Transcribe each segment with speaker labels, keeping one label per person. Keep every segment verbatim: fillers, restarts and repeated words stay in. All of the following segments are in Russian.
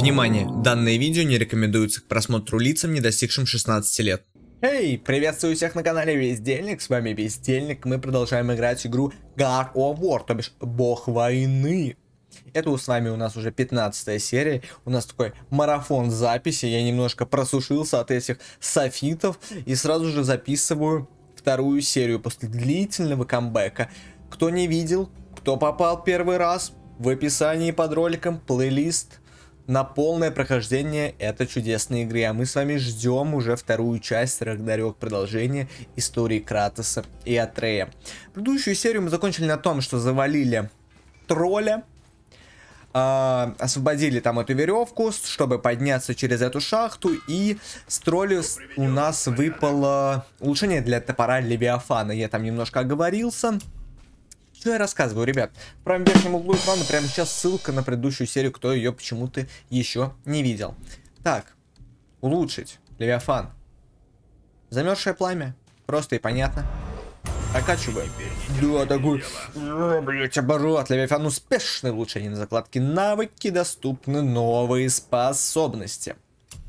Speaker 1: Внимание! Данное видео не рекомендуется к просмотру лицам, не достигшим шестнадцати лет. Эй, приветствую всех на канале Бездельник, с вами Бездельник. Мы продолжаем играть игру God of War, то бишь Бог войны. Это с вами у нас уже пятнадцатая серия, у нас такой марафон записи, я немножко просушился от этих софитов и сразу же записываю вторую серию после длительного камбэка. Кто не видел, кто попал первый раз, в описании под роликом плейлист на полное прохождение этой чудесной игры. А мы с вами ждем уже вторую часть, Рагнарёк, продолжение истории Кратоса и Атрея. Предыдущую серию мы закончили на том, что завалили тролля, э, освободили там эту веревку, чтобы подняться через эту шахту, и с тролля у нас выпало улучшение для топора Левиафана. Я там немножко оговорился. Что я рассказываю, ребят? В правом верхнем углу экрана прямо сейчас ссылка на предыдущую серию, кто ее почему-то еще не видел. Так, улучшить Левиафан. Замерзшее пламя. Просто и понятно. Прокачиваем. Да, такой, блять, оборот. Левиафан успешное улучшение на закладке. Навыки, доступны новые способности.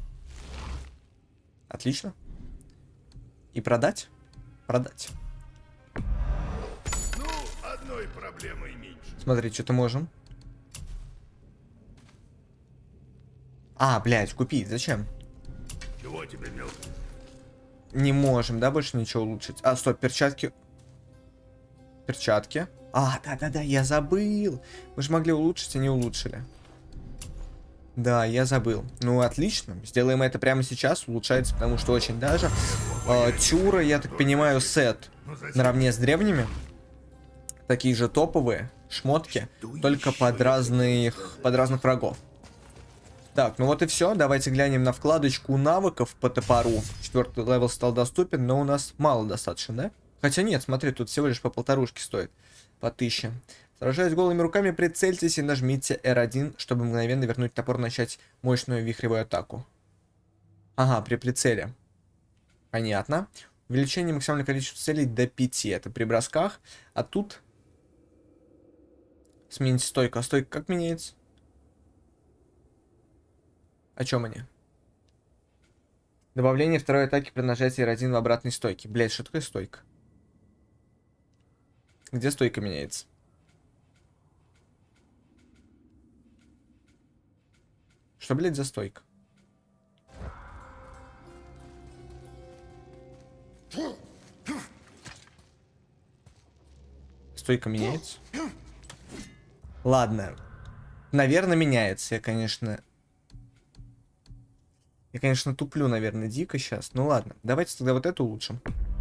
Speaker 1: Отлично. И продать? Продать. Смотри, что-то можем. А, блядь, купить. Зачем?
Speaker 2: Чего тебе мелко?
Speaker 1: Не можем, да, больше ничего улучшить. А, стоп, перчатки. Перчатки. А, да-да-да, я забыл. Мы же могли улучшить, и не улучшили. Да, я забыл. Ну, отлично. Сделаем это прямо сейчас. Улучшается, потому что очень даже. Э, Тюра, я так понимаю, сет наравне с древними. Такие же топовые шмотки, только под разных, под разных врагов. Так, ну вот и все. Давайте глянем на вкладочку навыков по топору. Четвертый левел стал доступен, но у нас мало достаточно, да? Хотя нет, смотри, тут всего лишь по полторушке стоит. По тысяче. Сражаясь голыми руками, прицельтесь и нажмите эр один, чтобы мгновенно вернуть топор и начать мощную вихревую атаку. Ага, при прицеле. Понятно. Увеличение максимального количества целей до пяти. Это при бросках. А тут... Сменить стойку. А стойка как меняется? О чем они? Добавление второй атаки при нажатии эр один в обратной стойке. Блять, что такое стойка? Где стойка меняется? Что, блять, за стойка? Стойка меняется? Ладно. Наверное, меняется. Я, конечно... Я, конечно, туплю, наверное, дико сейчас. Ну ладно. Давайте тогда вот это улучшим.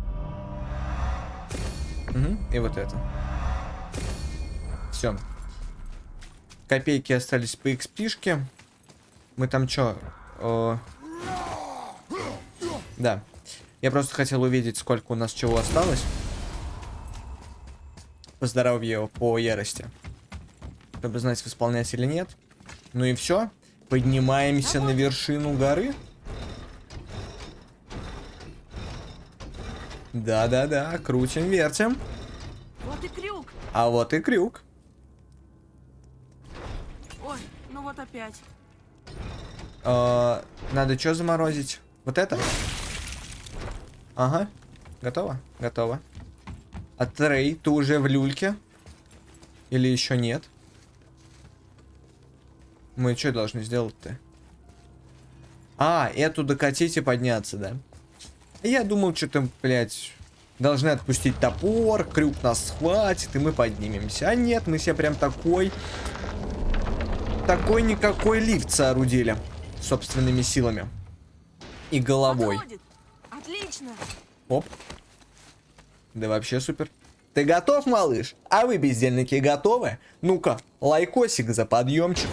Speaker 1: Угу. И вот это. Все. Копейки остались по экспишке. Мы там что? О... Да. Я просто хотел увидеть, сколько у нас чего осталось. По здоровью, по ярости. Чтобы знать, восполнять или нет. Ну и все. Поднимаемся на вершину горы. Да-да-да, крутим, вертим.
Speaker 3: Вот и крюк.
Speaker 1: А вот и крюк.
Speaker 3: Ой, ну вот опять.
Speaker 1: А, надо что заморозить? Вот это? Ага. Готово? Готово. А Трей, ты уже в люльке? Или еще нет? Мы что должны сделать-то? А, эту докатить и подняться, да? Я думал, что-то, блядь, должны отпустить топор, крюк нас схватит, и мы поднимемся. А нет, мы себе прям такой... Такой-никакой лифт соорудили. Собственными силами. И головой.
Speaker 3: Подходит. Отлично.
Speaker 1: Оп. Да вообще супер. Ты готов, малыш? А вы, бездельники, готовы? Ну-ка, лайкосик за подъемчик.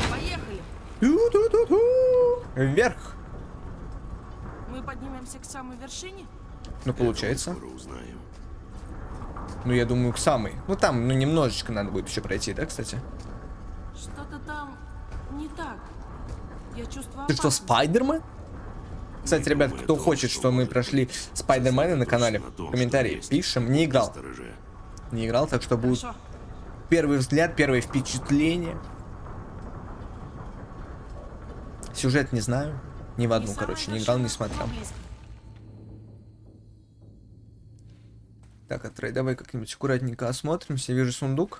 Speaker 1: Вверх.
Speaker 3: Мы поднимемся к самой вершине?
Speaker 1: Ну, получается.
Speaker 2: Узнаем.
Speaker 1: Ну, я думаю, к самой. Ну, там, ну, немножечко надо будет еще пройти, да, кстати?
Speaker 3: Что-то там не так. Я чувствую
Speaker 1: Ты что,
Speaker 3: опасность.
Speaker 1: Спайдермен? Кстати, ребят, кто хочет, что мы прошли Спайдермена на канале, в комментарии пишем. Не играл. Не играл, так что будет
Speaker 3: Хорошо.
Speaker 1: первый взгляд, первое впечатление. Сюжет не знаю. Ни в одну,
Speaker 3: Не
Speaker 1: короче,
Speaker 3: самая
Speaker 1: не играл, не
Speaker 3: вершина,
Speaker 1: смотрел.
Speaker 3: но близко.
Speaker 1: Так, Атрей, давай как-нибудь аккуратненько осмотримся. Вижу сундук.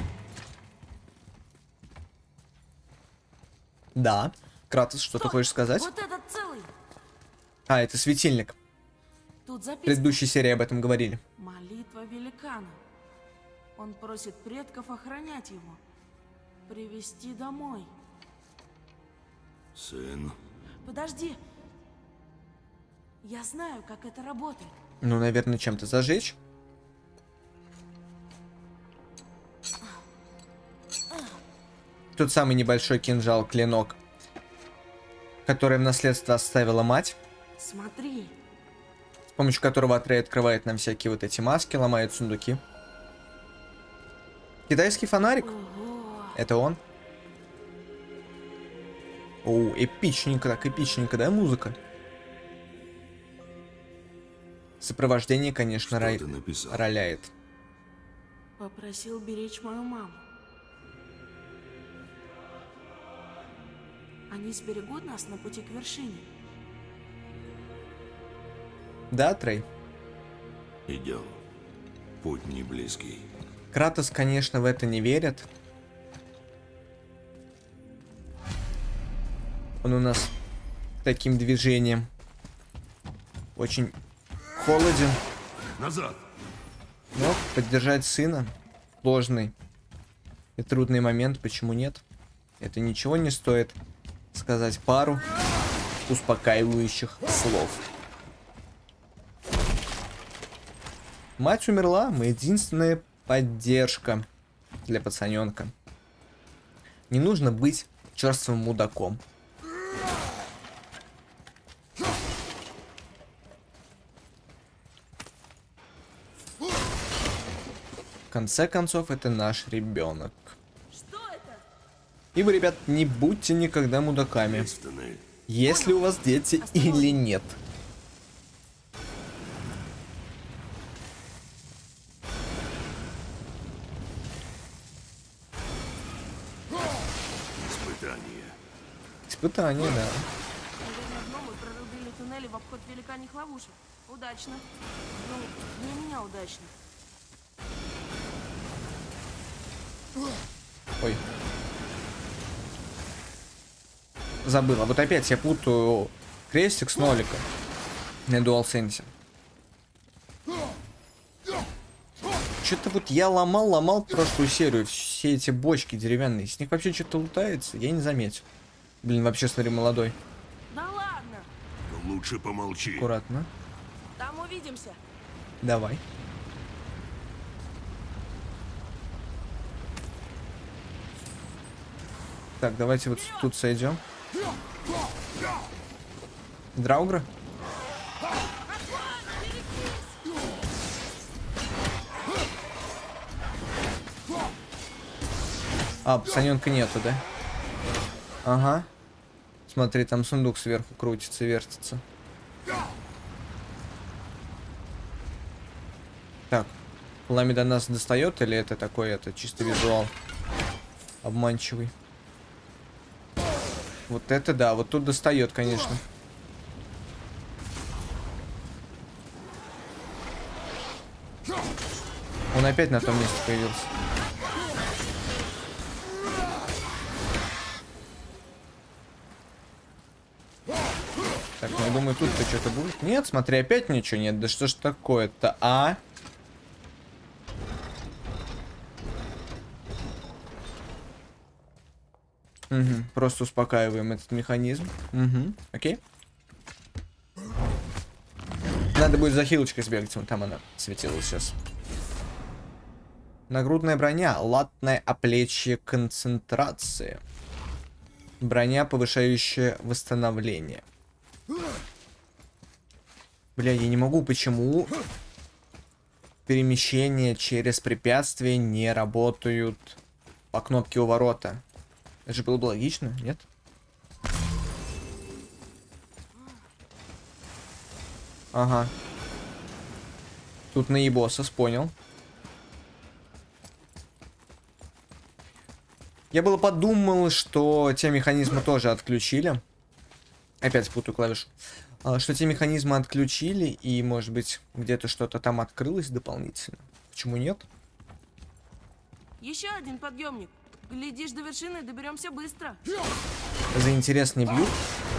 Speaker 1: Да. Кратос, что ты
Speaker 3: Стой!
Speaker 1: хочешь сказать?
Speaker 3: Вот этот целый.
Speaker 1: А, это светильник.
Speaker 3: Тут
Speaker 1: В
Speaker 3: записка.
Speaker 1: предыдущей серии об этом говорили.
Speaker 3: Молитва великана. Он просит предков охранять его. Привести домой.
Speaker 2: Сын,
Speaker 3: Подожди. Я знаю, как это работает.
Speaker 1: Ну, наверное, чем-то зажечь. Тот самый небольшой кинжал, клинок, который в наследство оставила мать,
Speaker 3: Смотри.
Speaker 1: с помощью которого Атрей открывает нам всякие вот эти маски, ломает сундуки. Китайский фонарик.
Speaker 3: Ого.
Speaker 1: Это он. О, эпичненько, так эпичненько, да, музыка? Сопровождение, конечно,
Speaker 2: что
Speaker 1: рай...
Speaker 2: ты написал?
Speaker 1: роляет.
Speaker 3: Попросил беречь мою маму. Они сберегут нас на пути к вершине.
Speaker 1: Да, Трей?
Speaker 2: Идем. Путь не близкий.
Speaker 1: Кратос, конечно, в это не верит. Он у нас таким движением очень холоден.
Speaker 2: Назад!
Speaker 1: Но поддержать сына в сложный и трудный момент, почему нет? Это ничего не стоит сказать пару успокаивающих слов. Мать умерла, мы единственная поддержка для пацаненка. Не нужно быть черствым мудаком. В конце концов, это наш ребенок.
Speaker 3: Что это?
Speaker 1: И вы, ребят, не будьте никогда мудаками,
Speaker 2: Ответственные.
Speaker 1: если у вас дети или нет.
Speaker 2: Испытание.
Speaker 1: Испытание, да.
Speaker 3: Наверное, гномы прорубили туннели в обход великаньих ловушек. Удачно. Ну, для меня удачно.
Speaker 1: Ой. Забыла. Вот опять я путаю крестик с ноликом на DualSense. Что-то вот я ломал, ломал прошлую серию. Все эти бочки деревянные. С них вообще что-то лутается. Я не заметил. Блин, вообще, смотри, молодой.
Speaker 3: Да ладно.
Speaker 2: Лучше помолчи.
Speaker 1: Аккуратно.
Speaker 3: Там увидимся.
Speaker 1: Давай. Так, давайте вот тут сойдем. Драугра? А, пацаненка нету, да? Ага. Смотри, там сундук сверху крутится, вертится. Так. Пламя до нас достает, или это такой, это чисто визуал обманчивый? Вот это да, вот тут достает, конечно. Он опять на том месте появился. Так, ну я думаю, тут-то что-то будет. Нет, смотри, опять ничего нет. Да что ж такое-то, а? Угу, просто успокаиваем этот механизм. Угу, окей. Надо будет за хилочкой сбегать, вон там она светилась сейчас. Нагрудная броня, латное оплечье концентрации. Броня, повышающая восстановление. Бля, я не могу, почему перемещения через препятствия не работают по кнопке у ворота. Это же было бы логично, нет? Ага. Тут наебосос, понял. Я было подумал, что те механизмы тоже отключили. Опять путаю клавишу. А, что те механизмы отключили, и, может быть, где-то что-то там открылось дополнительно. Почему нет?
Speaker 3: Еще один подъемник. Глядишь, до вершины доберемся быстро.
Speaker 1: За интерес не бьют.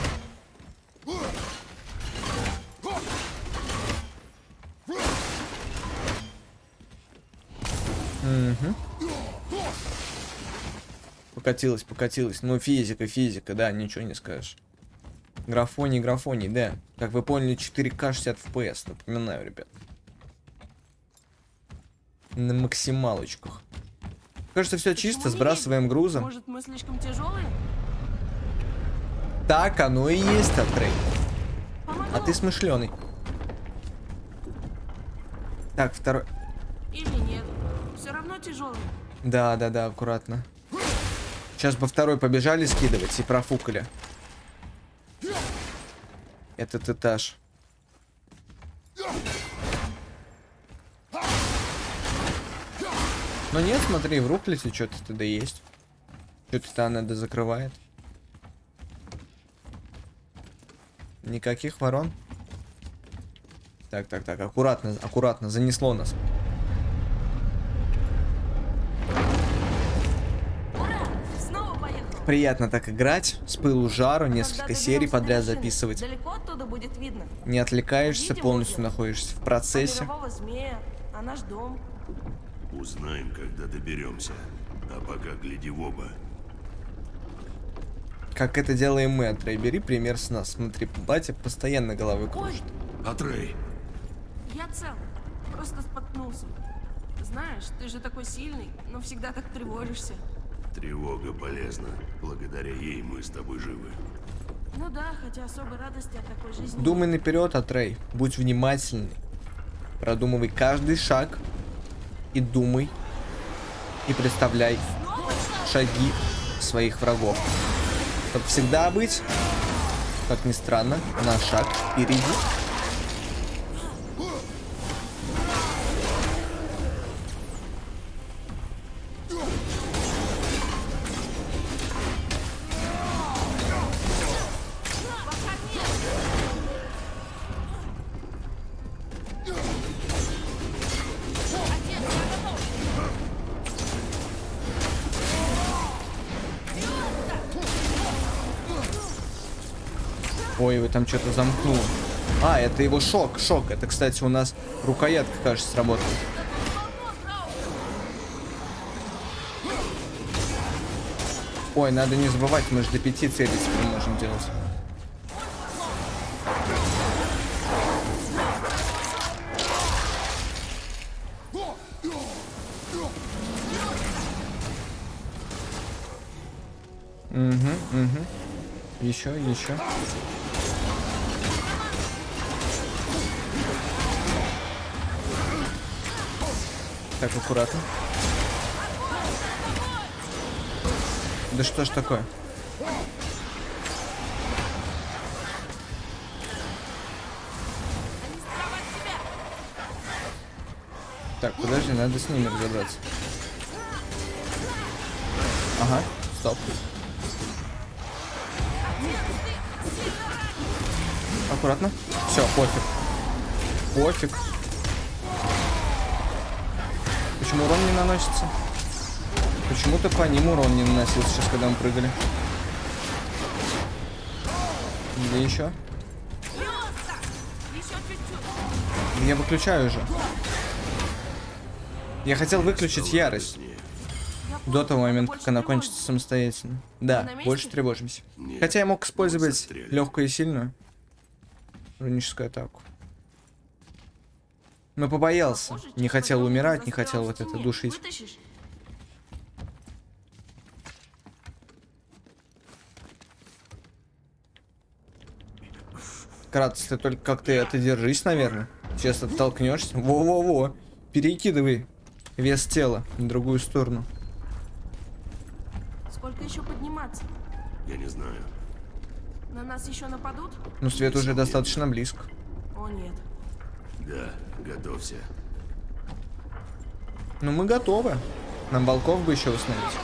Speaker 1: Угу. Покатилась, покатилась. Ну, физика, физика, да, ничего не скажешь. Графоний, графоний, да. Как вы поняли, четыре ка шестьдесят эф пи эс. Напоминаю, ребят. На максималочках. Кажется, все чисто, сбрасываем грузом.
Speaker 3: Может, мы слишком тяжелые?
Speaker 1: Так оно и есть, Атрей. А ты смышленый. Так, второй.
Speaker 3: Или нет? Все равно тяжелый.
Speaker 1: Да, да, да, аккуратно. Сейчас бы второй побежали скидывать и профукали этот этаж. Но нет, смотри, в руклете что-то тогда есть. Что-то там надо закрывает. Никаких ворон. Так, так, так, аккуратно, аккуратно, занесло нас.
Speaker 3: Ура! Снова поехал.
Speaker 1: Приятно так играть, с пылу жару, несколько
Speaker 3: Когда
Speaker 1: серий
Speaker 3: доберемся до
Speaker 1: подряд
Speaker 3: вершины,
Speaker 1: записывать.
Speaker 3: Далеко оттуда будет видно.
Speaker 1: Не отвлекаешься,
Speaker 3: Увидим
Speaker 1: полностью
Speaker 3: озеро.
Speaker 1: находишься в
Speaker 3: А
Speaker 1: процессе.
Speaker 3: мирового змея, а наш дом.
Speaker 2: Узнаем, когда доберемся. А пока гляди в оба.
Speaker 1: Как это делаем мы, Атрей, бери пример с нас. Смотри, батя постоянно головой кружит.
Speaker 2: Атрей,
Speaker 3: Я цел. Просто споткнулся. Знаешь, ты же такой сильный, но всегда так тревожишься.
Speaker 2: тревога полезна. Благодаря ей мы с тобой живы.
Speaker 3: Ну да, хотя особой радости от такой жизни.
Speaker 1: Думай наперед, Атрей. Будь внимательный. Продумывай каждый шаг. И думай. И представляй шаги своих врагов. Чтобы всегда быть, как ни странно, на шаг впереди. Ой, вы там что-то замкнуло. А, это его шок, шок. Это, кстати, у нас рукоятка, кажется, сработала. Ой, надо не забывать, мы же до пяти целей теперь можем делать. Угу, угу. Еще, еще. Так, аккуратно. Да что ж такое? Так, подожди, надо с ними разобраться. Ага, стоп. Аккуратно. Все, пофиг. Пофиг. Почему урон не наносится? Почему-то по ним урон не наносился сейчас, когда мы прыгали. Где еще? Я выключаю уже. Я хотел выключить ярость. До того момента, как она кончится самостоятельно. Да, больше тревожимся. Хотя я мог использовать легкую и сильную руническую атаку. Но побоялся. Не хотел умирать, не хотел вот это душить. Кратос, ты только как ты это держись, наверное. Сейчас оттолкнешься. Во-во-во. Перекидывай вес тела на другую сторону.
Speaker 3: Сколько еще подниматься?
Speaker 2: Я не знаю.
Speaker 3: На нас еще нападут?
Speaker 1: Ну, свет уже достаточно близко.
Speaker 3: О, нет.
Speaker 2: Да, готовься.
Speaker 1: Ну, мы готовы. Нам волков бы еще установить.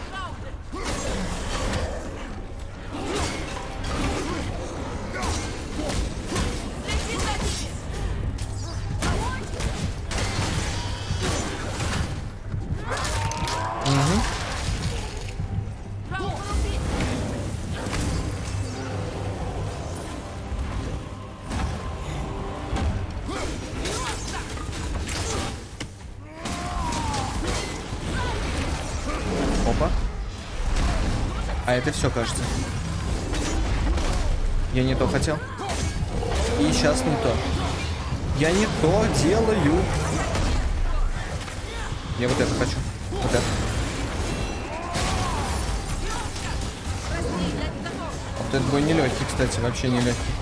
Speaker 1: А это все, кажется. Я не то хотел. И сейчас не то. Я не то делаю. Я вот это хочу. Вот это. Вот этот бой нелегкий, кстати, вообще нелегкий.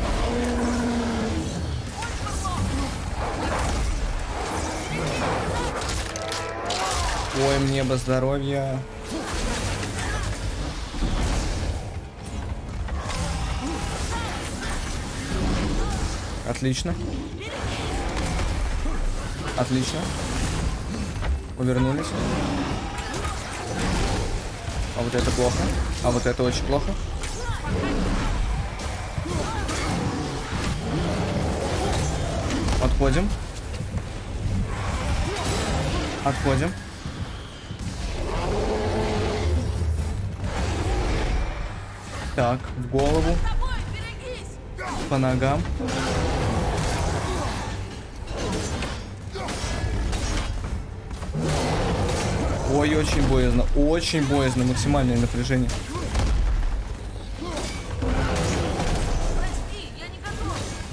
Speaker 1: Ой, мне бы здоровья. Отлично. Отлично. Увернулись. А вот это плохо. А вот это очень плохо. Отходим. Отходим. Так, в голову. По ногам. Ой, очень боязно. Очень боязно. Максимальное напряжение.
Speaker 3: Прости, я не готов.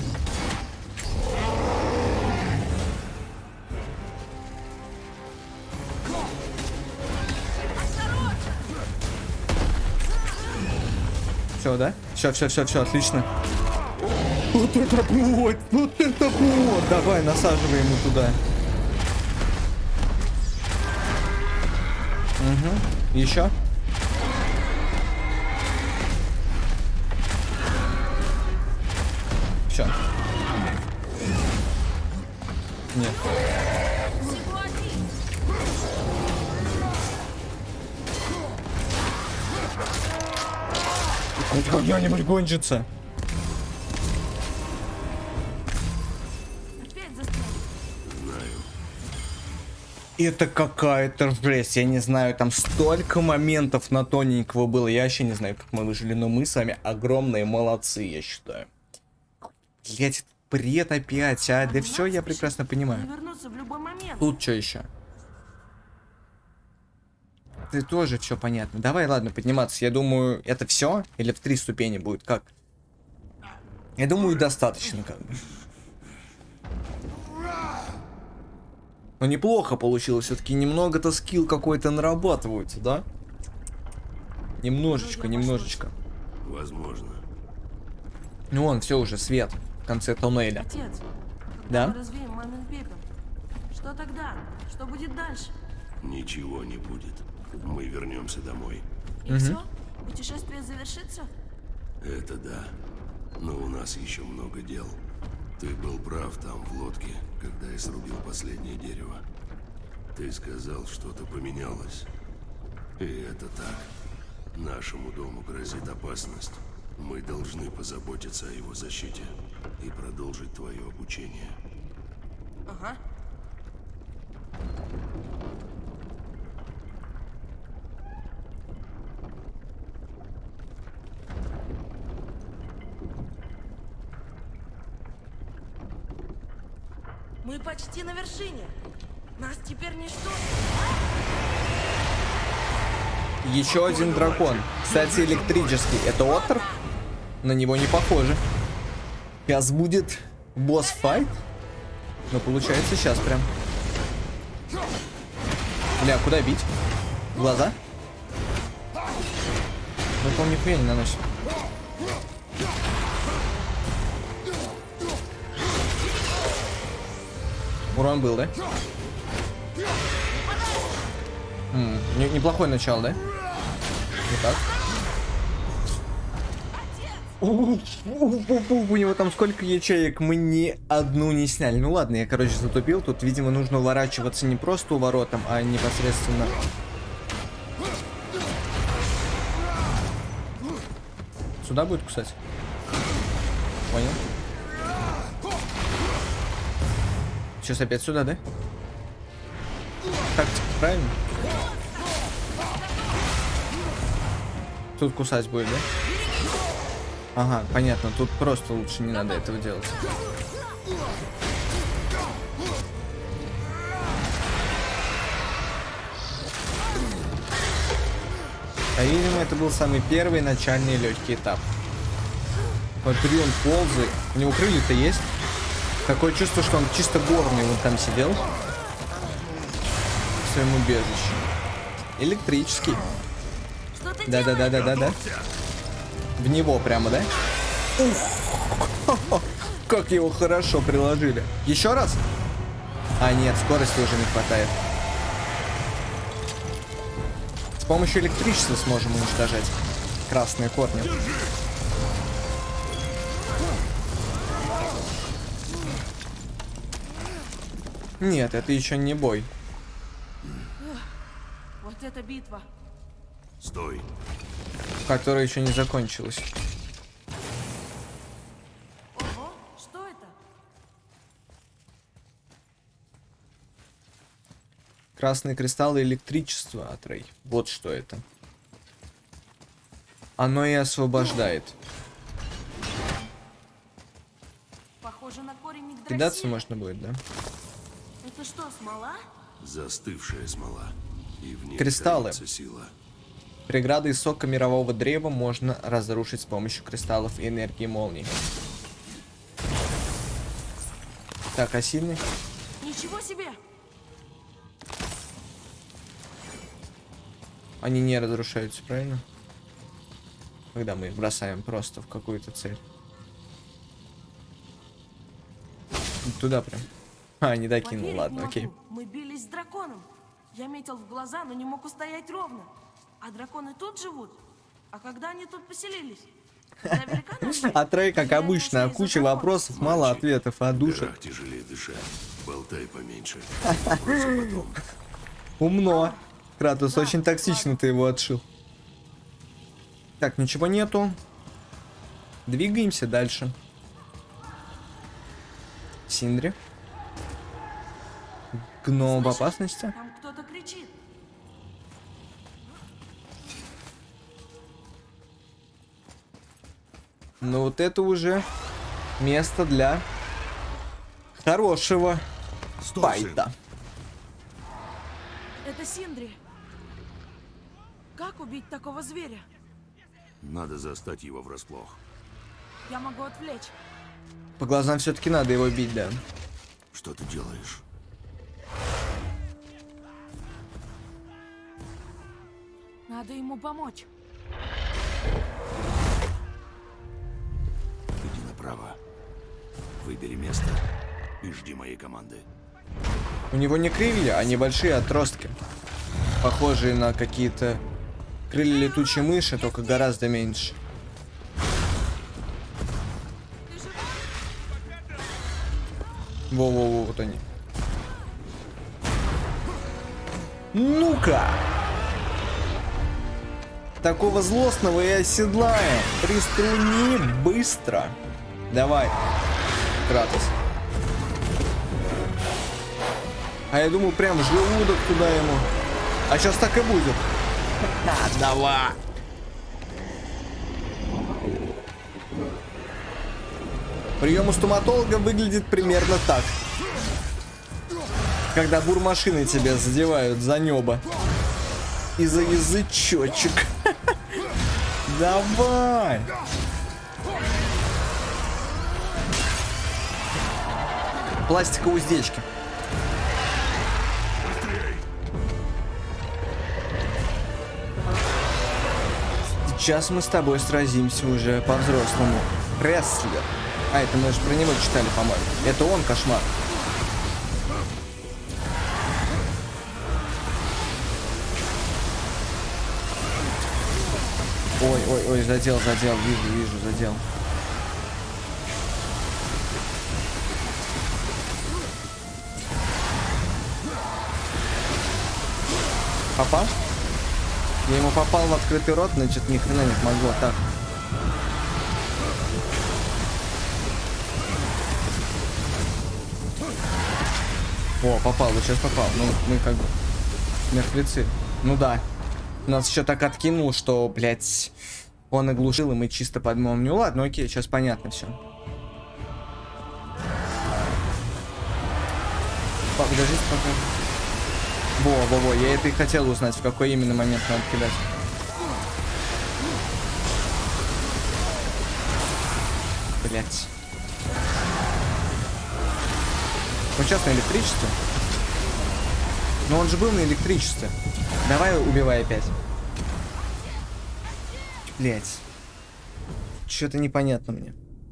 Speaker 1: Все, да? Все, все, все, все, отлично. Вот это вот, вот это вот. Давай, насаживай ему туда. Угу. Еще. Все. Нет.
Speaker 3: Всего один.
Speaker 1: Кто-нибудь кончится.
Speaker 3: Опять застрял.
Speaker 1: Это какая-то жесть, я не знаю, там столько моментов на тоненького было, я вообще не знаю, как мы выжили, но мы с вами огромные молодцы, я считаю. Блять, бред опять, а, да все я прекрасно понимаю.
Speaker 3: Не вернуться в любой момент.
Speaker 1: Тут что еще? Ты тоже все понятно. Давай, ладно, подниматься, я думаю, это все или в три ступени будет, как? Я думаю, достаточно, как бы. Но неплохо получилось, все-таки немного-то скилл какой-то нарабатывается, да? Немножечко, немножечко.
Speaker 2: Возможно.
Speaker 1: Ну вон, все уже, свет в конце туннеля.
Speaker 3: Отец,
Speaker 1: Да?
Speaker 3: когда мы развеем мамин пепел, что тогда? Что будет дальше?
Speaker 2: Ничего не будет. Мы вернемся домой.
Speaker 3: И все? Путешествие завершится?
Speaker 2: Это да. Но у нас еще много дел. Ты был прав там, в лодке, когда я срубил последнее дерево. Ты сказал, что-то поменялось. И это так. Нашему дому грозит опасность. Мы должны позаботиться о его защите и продолжить твое обучение.
Speaker 3: Ага. Мы почти на вершине. Нас теперь ничто.
Speaker 1: Еще один дракон. Кстати, электрический. Это Оттер? На него не похоже. Сейчас будет босс-файт. Но получается сейчас прям. Бля, куда бить? В глаза? Ну, по-моему, нихуя не наносит. Урон был, да? М -м, неплохое начало, да? Вот так. У, у него там сколько ячеек, мы ни одну не сняли. Ну ладно, я, короче, затупил. Тут, видимо, нужно уворачиваться не просто уворотом, а непосредственно. Сюда будет кусать? Понял. Сейчас опять сюда, да? Так, правильно? Тут кусать будет, да? Ага, понятно. Тут просто лучше не надо этого делать. А видимо, это был самый первый начальный легкий этап. Смотри, он ползает. У него крылья-то есть. Такое чувство, что он чисто горный вот там сидел. В своем убежище. Электрический. Да-да-да-да-да-да. В него прямо, да? Ух! Как его хорошо приложили. Еще раз? А, нет, скорости уже не хватает. С помощью электричества сможем уничтожать красные корни. Нет, это еще не бой.
Speaker 3: Вот это битва.
Speaker 2: Стой.
Speaker 1: Которая еще не закончилась.
Speaker 3: Ого, что это?
Speaker 1: Красные кристаллы электричества от Рэй. Вот что это. Оно и освобождает.
Speaker 3: Похоже на корень Игдрасиля.
Speaker 1: Кидаться можно будет, да?
Speaker 3: Это что, смола?
Speaker 2: Застывшая смола. И в ней
Speaker 1: Кристаллы.
Speaker 2: таится сила.
Speaker 1: Преграды из сока мирового древа можно разрушить с помощью кристаллов и энергии молнии. Так, а сильный?
Speaker 3: Ничего себе!
Speaker 1: Они не разрушаются, правильно? Когда мы их бросаем просто в какую-то цель. Туда прям. А, не докинул,
Speaker 3: Поверить
Speaker 1: ладно,
Speaker 3: не
Speaker 1: окей.
Speaker 3: могу. Мы бились с драконом. Я метил в глаза, но не мог устоять ровно. А драконы тут живут? А когда они тут поселились? Когда великаны ушли?
Speaker 1: А Трей, как
Speaker 3: Или они
Speaker 1: обычно,
Speaker 3: ушли из-за
Speaker 1: куча
Speaker 3: дракона?
Speaker 1: вопросов, мало
Speaker 2: Мальчик,
Speaker 1: ответов, а
Speaker 2: в
Speaker 1: душа.
Speaker 2: горах тяжелее дышать. Болтай поменьше. Вопросы потом.
Speaker 1: Умно. Кратос,
Speaker 3: Да,
Speaker 1: очень токсично
Speaker 3: ладно.
Speaker 1: ты его отшил. Так, ничего нету. Двигаемся дальше. Синдри. Гном в
Speaker 3: Слышишь?
Speaker 1: опасности.
Speaker 3: Там кто-то кричит.
Speaker 1: Ну вот это уже место для хорошего файта.
Speaker 3: Это Синдри. Как убить такого зверя?
Speaker 2: Надо застать его врасплох.
Speaker 3: Я могу отвлечь.
Speaker 1: По глазам все-таки надо его бить, да.
Speaker 2: Что ты делаешь?
Speaker 3: Надо ему помочь.
Speaker 2: Иди направо. Выбери место и жди моей команды.
Speaker 1: У него не крылья, а небольшие отростки. Похожие на какие-то крылья летучей мыши, только гораздо меньше. Во-во-во, вот они. Ну-ка! Такого злостного и оседлаем. Приструни быстро. Давай, Кратос. А я думал, прям желудок туда ему. А сейчас так и будет. А, давай. Прием у стоматолога выглядит примерно так. Когда бурмашины тебя задевают за небо. И за язычочек. Давай. Пластиковые уздечки. Сейчас мы с тобой сразимся уже по-взрослому. Рестлер. А, это мы же про него читали, по-моему. Это он, кошмар. Ой, ой, ой, задел, задел, вижу, вижу, задел. Попал? Я ему попал в открытый рот, значит, ни хрена не помогло. Так. О, попал, вот сейчас попал. Ну, мы как бы мертвецы. Ну да. Нас еще так откинул, что, блядь, он оглушил, и мы чисто подмом. Ну ладно, окей, сейчас понятно все. Подождите пока. Во-во-во, я это и хотел узнать, в какой именно момент надо кидать. Блять. Он сейчас на электричестве. Но он же был на электричестве. Давай убивай опять. Блять. Что-то непонятно мне.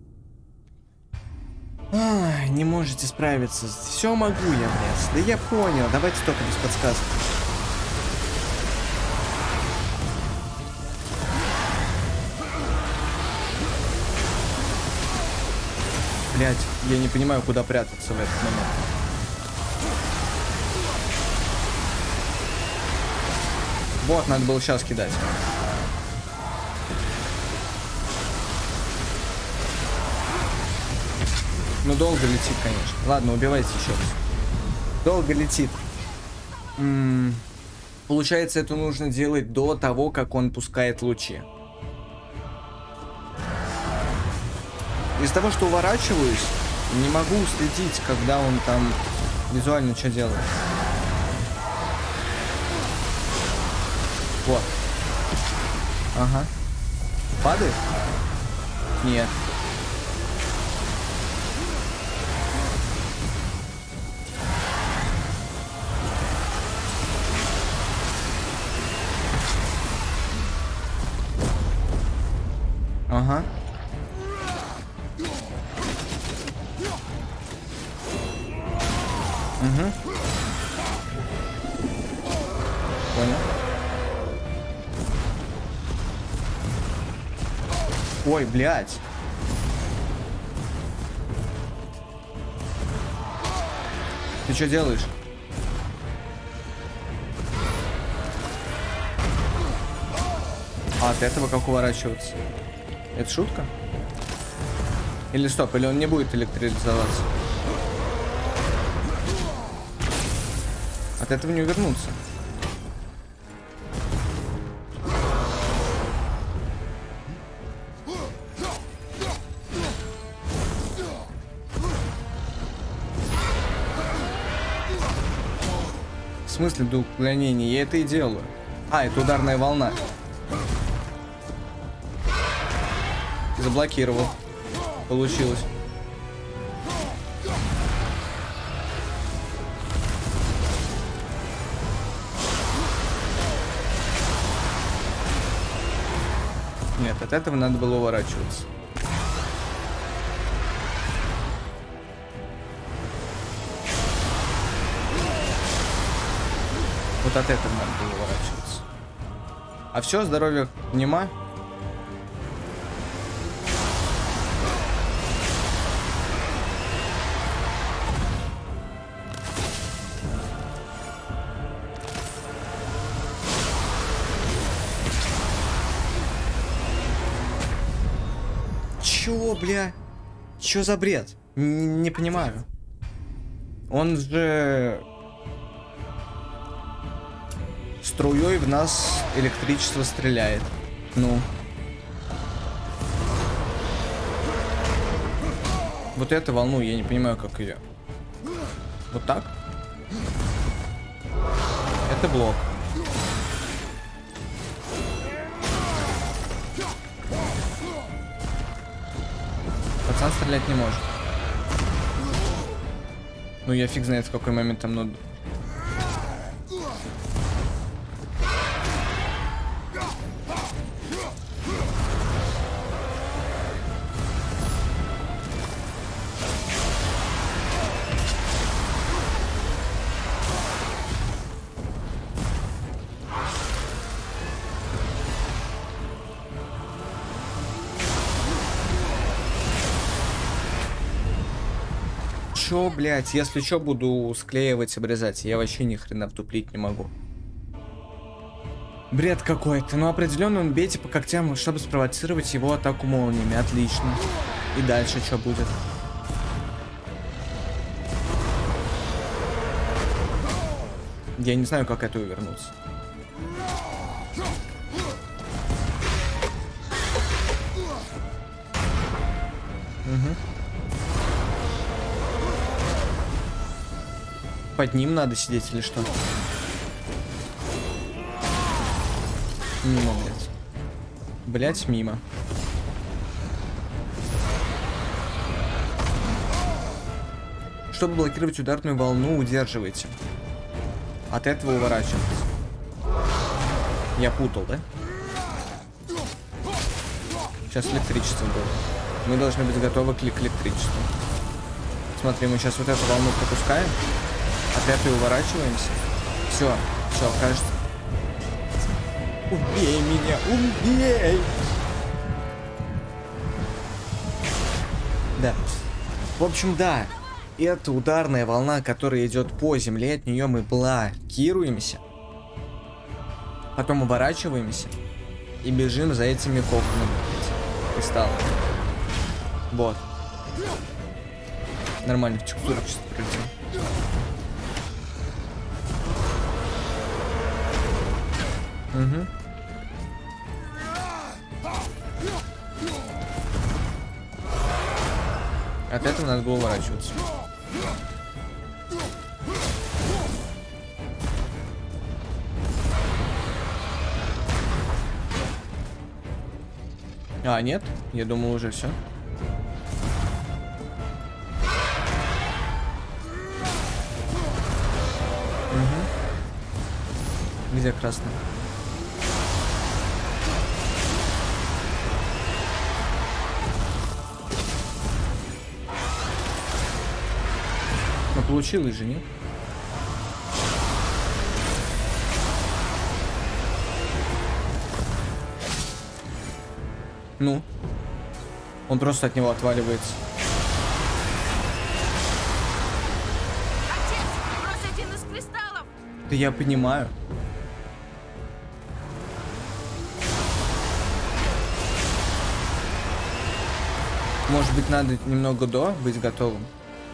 Speaker 1: А, не можете справиться. Все могу я, блядь. Да я понял. Давайте только без подсказок. Блять, я не понимаю, куда прятаться в этот момент. Вот, надо было сейчас кидать. Ну, долго летит, конечно. Ладно, убивайте еще раз. Долго летит. М-м- Получается, это нужно делать до того, как он пускает лучи. Из-за того, что уворачиваюсь, не могу следить, когда он там визуально что делает. Вот. Ага. Падает? Нет. Ага. Угу. Понял. Ой, блядь. Ты что делаешь? А от этого как уворачиваться? Это шутка? Или стоп, или он не будет электризоваться? От этого не увернуться. В смысле до уклонения? Я это и делаю. А, это ударная волна. Заблокировал. Получилось. Нет, от этого надо было уворачиваться. Вот от этого надо было уворачиваться. А все, здоровье нема. Чё, бля? Чё за бред? Н- не понимаю. Он же струей в нас электричество стреляет. Ну. Вот эту волну я не понимаю, как ее. Вот так? Это блок. Пацан стрелять не может. Ну я фиг знает, в какой момент там надо. Чё, блять, если чё, буду склеивать, обрезать. Я вообще ни хрена втуплить не могу. Бред какой-то. Ну, определенно он бейте по когтям, чтобы спровоцировать его атаку молниями. Отлично. И дальше что будет? Я не знаю, как это увернуться. Угу. Под ним надо сидеть или что? Мимо, блядь. Блядь, мимо. Чтобы блокировать ударную волну, удерживайте. От этого уворачивайтесь. Я путал, да? Сейчас электричество было. Мы должны быть готовы к электричеству. Смотри, мы сейчас вот эту волну пропускаем. От этой уворачиваемся. Все, все, кажется. Убей меня, убей! Да. В общем, да. Это ударная волна, которая идет по земле. От нее мы блокируемся. Потом уворачиваемся. И бежим за этими коконами. Кристаллы. Вот. Нормально, в текстуру чисто прилетел. Угу. От этого надо было уворачиваться. А, нет? Я думал, уже все. Угу. Где красный? Ну, получилось же, нет? Ну, он просто от него отваливается.
Speaker 3: Отец, брось один из кристаллов!
Speaker 1: Да я понимаю. Может быть, надо немного до быть готовым.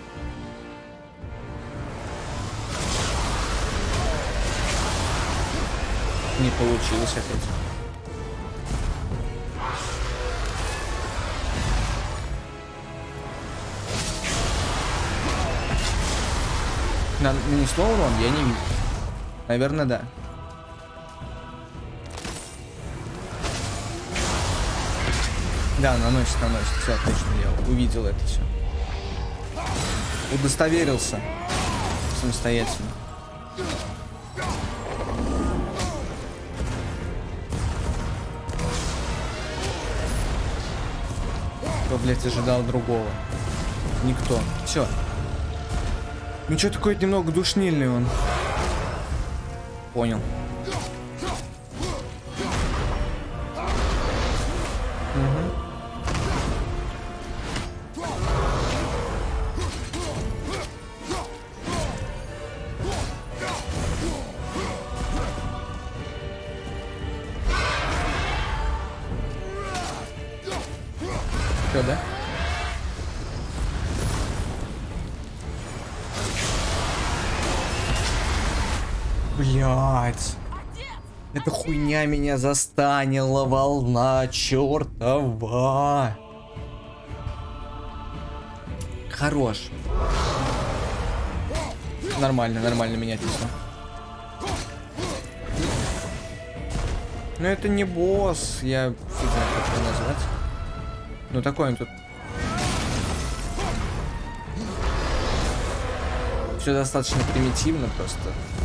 Speaker 1: Не получилось опять. Нанесло урон? Я не вижу. Наверное, да. Да, наносит, наносит. Все отлично, я увидел это все. Удостоверился самостоятельно. Кто, блядь, ожидал другого? Никто. Все. Ну что, такой немного душнильный он. Понял. Угу. Все, да? Блять. Эта хуйня меня застанила, волна чертова. Хорош. Нормально, нормально менять все. Но это не босс, я фиг знает, как его назвать. Ну такой он тут. Все достаточно примитивно просто.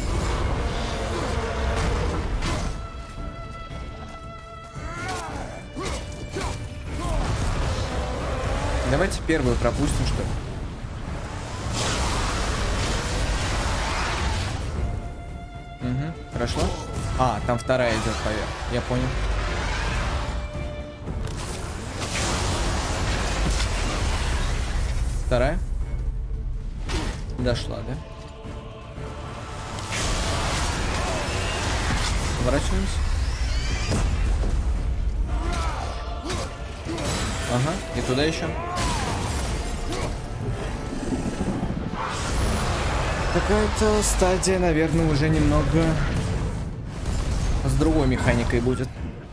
Speaker 1: Давайте первую пропустим, что ли. Угу, прошло. А, там вторая идет поверх. Я понял. Вторая. Дошла, да? Поворачиваемся. Ага, и туда еще. Какая-то стадия, наверное, уже немного с другой механикой будет.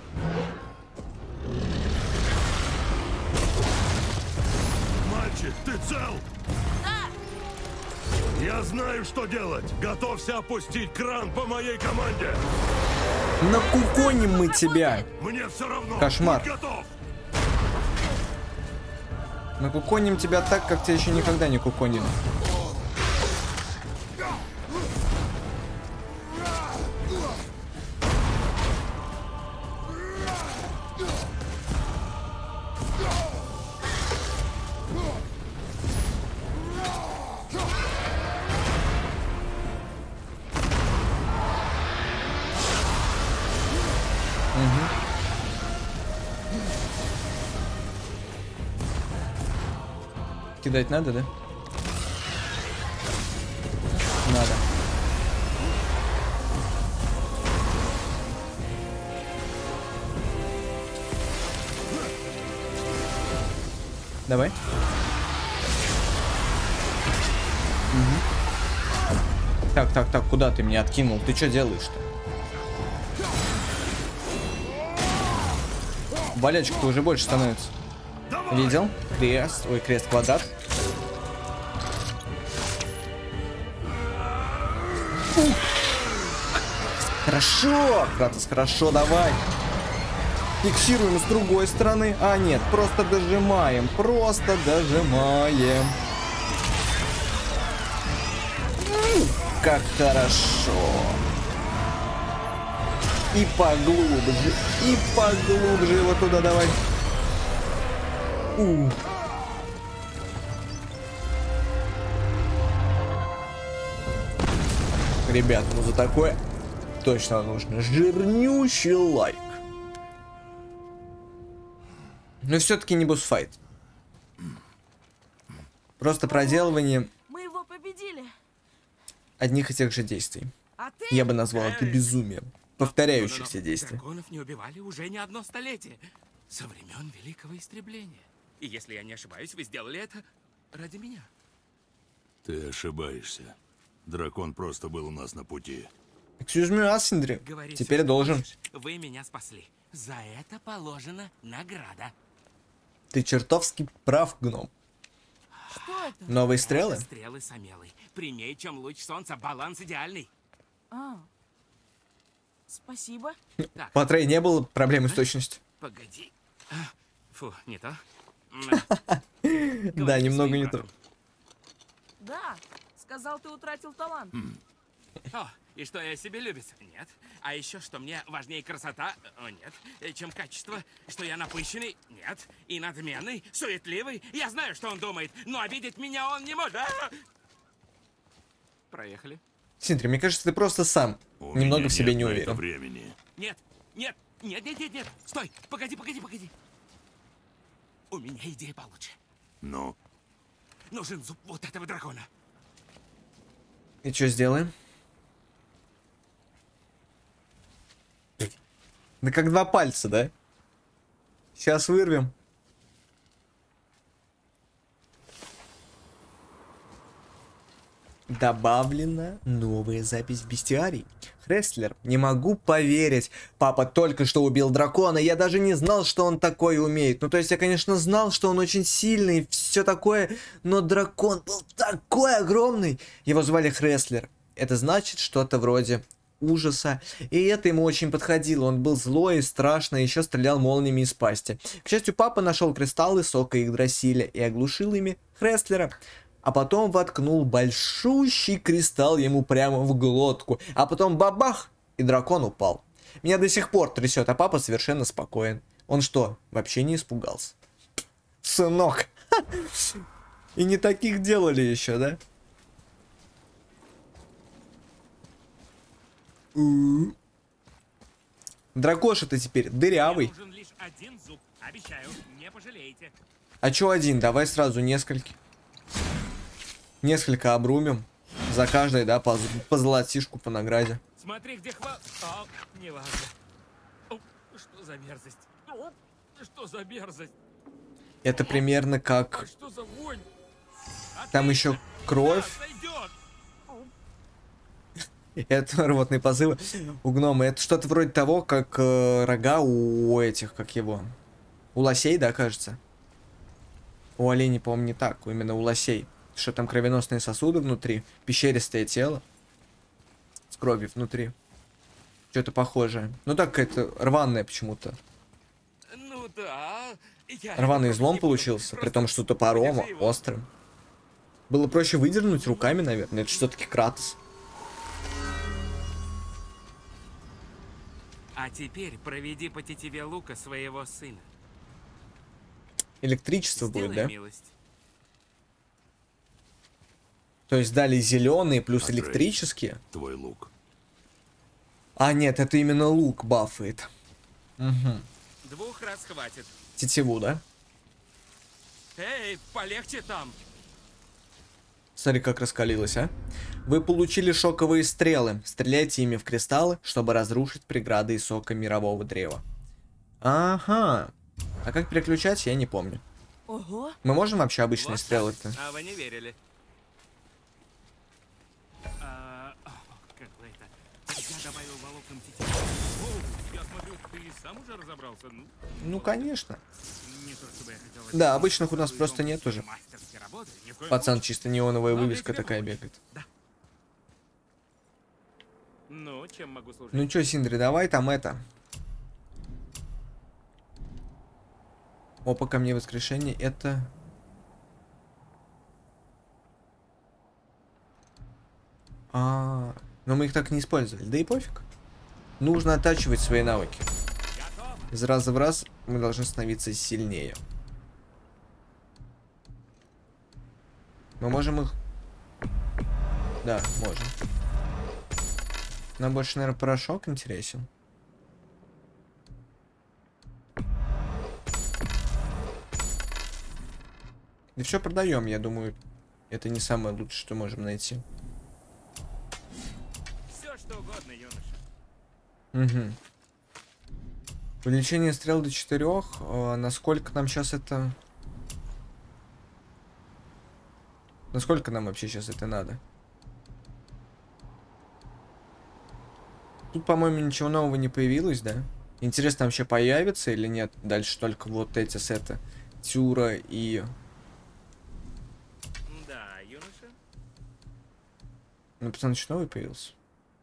Speaker 2: Мальчик, ты цел? Да. Я знаю, что делать. Готовься опустить кран по моей команде.
Speaker 1: Накуконим мы тебя.
Speaker 2: Мне все равно.
Speaker 1: Кошмар.
Speaker 2: Будь готов.
Speaker 1: Накуконим тебя так, как тебя еще никогда не куконили. Кидать надо, да? Надо. Давай. Угу. Так, так, так, куда ты меня откинул? Ты что делаешь-то? Болячек-то уже больше становится. Видел? Крест. Ой, крест, квадрат. Ух. Хорошо, Кратос, хорошо, давай. Фиксируем с другой стороны. А, нет, просто дожимаем. Просто дожимаем. Как хорошо. И поглубже. И поглубже его туда давай. У. Ребят, ну за такое точно нужно жирнющий лайк. Но все-таки не босс-файт. Просто проделывание
Speaker 3: Мы его победили.
Speaker 1: одних и тех же действий.
Speaker 3: А ты?
Speaker 1: Я бы назвал это безумием. Повторяющихся действий.
Speaker 4: Драконов не убивали уже не одно столетие. Со времен Великого Истребления. И если я не ошибаюсь, вы сделали это ради меня.
Speaker 2: Ты ошибаешься. Дракон просто был у нас на пути.
Speaker 1: Excuse me, Асиндри.
Speaker 4: Говори,
Speaker 1: Теперь
Speaker 4: всё,
Speaker 1: должен.
Speaker 4: Вы меня спасли. За это положена награда.
Speaker 1: Ты чертовски прав, гном.
Speaker 3: Что это?
Speaker 1: Новые стрелы?
Speaker 4: Это стрелы Самелы. Прямее, чем луч солнца. Баланс идеальный.
Speaker 3: А. Спасибо.
Speaker 4: Так,
Speaker 1: По Трей не было проблемы с точностью.
Speaker 4: погоди. А, Фу, не то.
Speaker 1: Да, немного не то.
Speaker 3: Да. Сказал, ты утратил талант.
Speaker 4: О, и что я себе любит? Нет. А еще, что мне важнее красота? О, нет. Э, Чем качество? Что я напыщенный? Нет. И надменный? Суетливый? Я знаю, что он думает, но обидеть меня он не может. А! Проехали.
Speaker 1: Синдри, мне кажется, ты просто сам
Speaker 2: У
Speaker 1: немного
Speaker 2: меня
Speaker 1: в себе
Speaker 2: нет
Speaker 1: не
Speaker 2: на это
Speaker 1: уверен.
Speaker 2: времени.
Speaker 4: Нет, нет, нет, нет, нет, нет. Стой, погоди, погоди, погоди. У меня идея получше.
Speaker 2: Ну,
Speaker 4: Нужен зуб вот этого дракона.
Speaker 1: И что сделаем? Да как два пальца, да? Сейчас вырвем. Добавлена новая запись в бестиарий. Хрестлер, не могу поверить. Папа только что убил дракона. Я даже не знал, что он такое умеет. Ну, то есть я, конечно, знал, что он очень сильный, все такое. Но дракон был такой огромный. Его звали Хрестлер. Это значит что-то вроде ужаса. И это ему очень подходило. Он был злой и страшный, еще стрелял молниями из пасти. К счастью, папа нашел кристаллы сока Игдрасиля и оглушил ими Хрестлера. А потом воткнул большущий кристалл ему прямо в глотку. А потом бабах, и дракон упал. Меня до сих пор трясет, а папа совершенно спокоен. Он что, вообще не испугался? Сынок. И не таких делали еще, да? Дракоша-то теперь дырявый.
Speaker 4: Мне нужен лишь один зуб. Обещаю, не пожалеете.
Speaker 1: А чё один? Давай сразу несколько. Несколько обрубим. За каждой, да, по, по золотишку, по награде.
Speaker 4: Смотри, где хвал... О, не важно. О, что за мерзость? О, что за мерзость?
Speaker 1: Это примерно
Speaker 4: А
Speaker 1: как...
Speaker 4: что за вонь?
Speaker 1: Там еще кровь.
Speaker 4: Да, сойдет.
Speaker 1: Это рвотные позывы у гнома. Это что-то вроде того, как э, рога у этих, как его. У лосей, да, кажется? У оленей, по-моему, не так. Именно у лосей. Что там кровеносные сосуды внутри. Пещеристое тело. С кровью внутри. Что-то похожее. Ну так, это рваное почему-то.
Speaker 4: Ну да. Я
Speaker 1: Рваный
Speaker 4: это
Speaker 1: излом
Speaker 4: не буду.
Speaker 1: получился.
Speaker 4: Просто
Speaker 1: При том, что топором,
Speaker 4: подержи его.
Speaker 1: острым. Было проще выдернуть руками, наверное. Это все-таки Кратос.
Speaker 4: А теперь проведи по тетиве лука своего сына.
Speaker 1: Электричество
Speaker 4: Сделай
Speaker 1: будет, да?
Speaker 4: милость.
Speaker 1: То есть дали зеленые плюс
Speaker 2: Атрей.
Speaker 1: электрические.
Speaker 2: твой лук.
Speaker 1: А нет, это именно лук бафает. Угу.
Speaker 4: Двух раз хватит.
Speaker 1: Тетиву, да?
Speaker 4: Эй, полегче там.
Speaker 1: Смотри, как раскалилось, а. Вы получили шоковые стрелы. Стреляйте ими в кристаллы, чтобы разрушить преграды из сока мирового древа. Ага. А как переключать, я не помню.
Speaker 3: Ого.
Speaker 1: Мы можем вообще обычные
Speaker 4: Вот
Speaker 1: стрелы-то?
Speaker 4: А вы не верили. А, о, какой это. Я добавил волокон тетивы. О, я смотрю, ты сам уже разобрался. Ну,
Speaker 1: Ну, конечно.
Speaker 4: не то, чтобы я хотел...
Speaker 1: Да, обычных у нас просто нет уже.
Speaker 4: Мастерски работает, ни в коем
Speaker 1: Пацан,
Speaker 4: случае.
Speaker 1: чисто неоновая
Speaker 4: Главное,
Speaker 1: вывеска
Speaker 4: тебе
Speaker 1: такая
Speaker 4: помочь.
Speaker 1: бегает.
Speaker 4: Да. Ну, чем могу служить?
Speaker 1: Ну чё, Синдри, давай там это. Опа, ко мне воскрешение, это... А, но мы их так не использовали. Да и пофиг. Нужно оттачивать свои навыки. Из раза в раз мы должны становиться сильнее. Мы можем их... Да, можем. Нам больше, наверное, порошок интересен. Да все продаем, я думаю. Это не самое лучшее, что можем найти.
Speaker 4: Все, что угодно, юноша.
Speaker 1: Угу. Увеличение стрел до четырех. А, насколько нам сейчас это... Насколько нам вообще сейчас это надо? Тут, по-моему, ничего нового не появилось, да? Интересно, вообще появится или нет? Дальше только вот эти сеты. Тюра и...
Speaker 4: Да, юноша.
Speaker 1: Ну, пацан, что новый появился?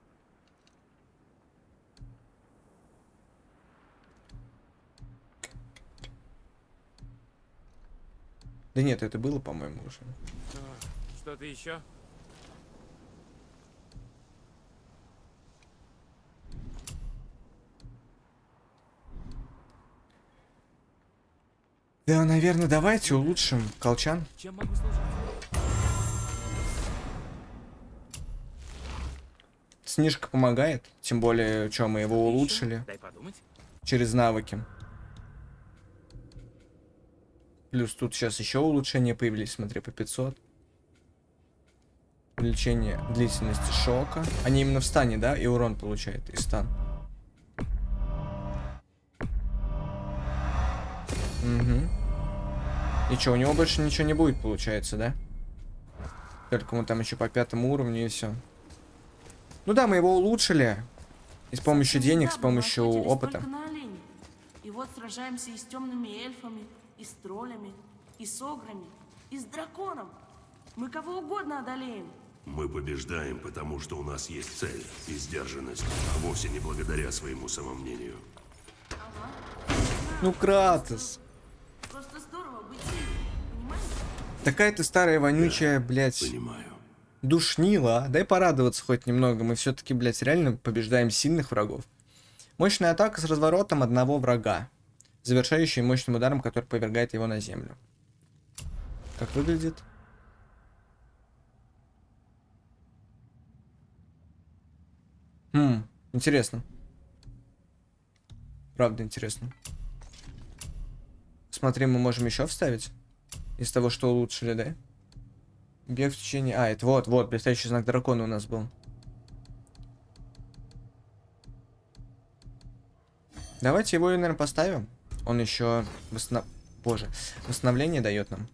Speaker 1: Да нет, это было, по-моему, уже.
Speaker 4: Что-то еще?
Speaker 1: Да, наверное, давайте улучшим колчан.
Speaker 4: Чем могу служить?
Speaker 1: Снежка помогает. Тем более, что мы его
Speaker 4: Что-то
Speaker 1: улучшили.
Speaker 4: еще? Дай подумать.
Speaker 1: Через навыки. Плюс тут сейчас еще улучшения появились. Смотри, по пятьсот. Увеличение длительности шока. Они именно в стане, да? И урон получает. И стан. Угу. И что, у него больше ничего не будет, получается, да? Только мы там еще по пятому уровню и все. Ну да, мы его улучшили. И с помощью
Speaker 3: Совсем
Speaker 1: денег, с
Speaker 3: недавно мы
Speaker 1: помощью
Speaker 3: охотились
Speaker 1: опыта.
Speaker 3: только на оленей. И вот сражаемся и с темными эльфами, и с троллями, и с ограми, и с драконом. Мы кого угодно одолеем.
Speaker 2: Мы побеждаем, потому что у нас есть цель и сдержанность, а вовсе не благодаря своему самомнению.
Speaker 1: Ну, Кратос.
Speaker 3: Просто здорово быть сильным, понимаешь?
Speaker 1: Такая ты старая вонючая, блядь,
Speaker 2: Понимаю.
Speaker 1: душнила, а? Дай порадоваться хоть немного. Мы все-таки, блядь, реально побеждаем сильных врагов. Мощная атака с разворотом одного врага, завершающая мощным ударом, который повергает его на землю. Как выглядит? Хм, интересно. Правда интересно. Смотри, мы можем еще вставить. Из того, что улучшили, да? Бег в течение... А, это вот, вот, блестящий знак дракона у нас был. Давайте его, наверное, поставим. Он еще восстанов... Боже, восстановление дает нам.